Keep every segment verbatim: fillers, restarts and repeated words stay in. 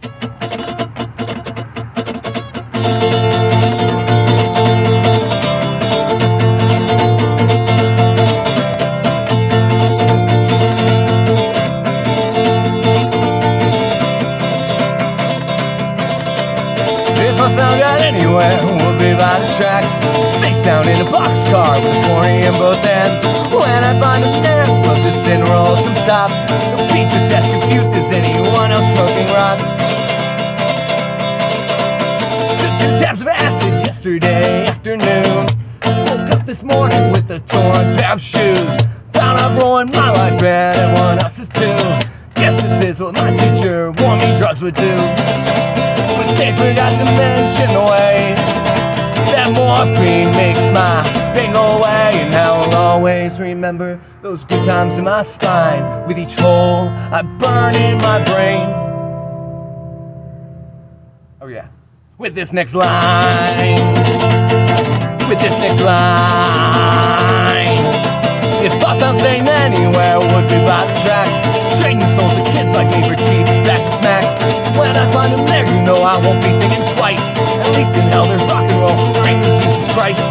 Anywhere would be by the tracks, face down in a boxcar with a corny in both ends. When I find him there, we'll just sit and roll some top. He'll be just as confused as anyone else smoking rock. Took two tabs of acid yesterday afternoon. Woke up this morning with a torn pair of shoes. Found I've ruined my life and everyone else's too. Guess this is what my teacher warned me drugs would do. They forgot to mention the way that morphine makes my pain go away. And how I'll always remember those good times in my spine, with each hole I burn in my brain. Oh yeah, with this next line, with this next line. If I found Satan anywhere, would be by the tracks, trading souls to kids like neighbor cheap, that's a smack. When I find him there, you know I won't be thinking twice. At least in hell there's rock and roll, thank you Jesus Christ.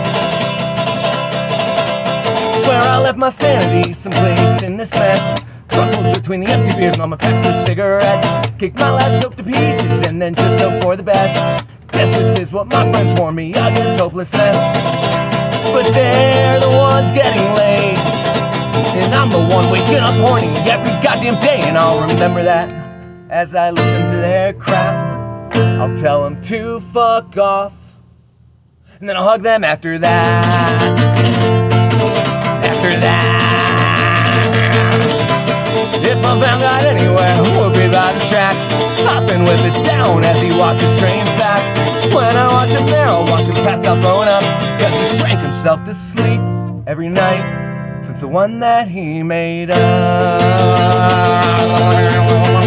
Swear I left my sanity someplace in this mess, crumpled between the empty beers and all my packs of cigarettes. Kick my last dope to pieces and then just hope for the best. Guess this is what my friends warned me against hopelessness. But they're the ones getting laid, and I'm the one waking up horny every goddamn day. And I'll remember that as I listen to their crap. I'll tell them to fuck off, and then I'll hug them after that. After that. If I'm found out anywhere, we'll be by the tracks, hopping with it down as he watches trains pass. When I watch him there, I'll watch him pass out throwing up, cause he's drank himself to sleep every night since the one that he made up.